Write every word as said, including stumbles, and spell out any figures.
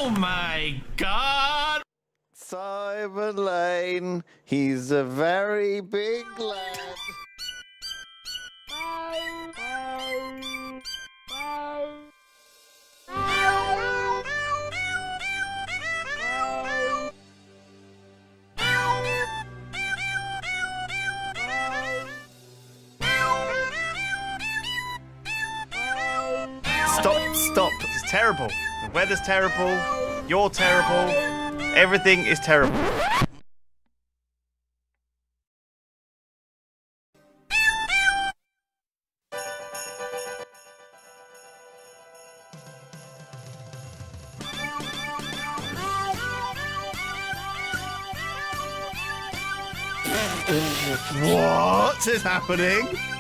Oh my God! Simon Lane, he's a very big lad. Stop, stop. It's terrible. The weather's terrible. You're terrible. Everything is terrible. What is happening?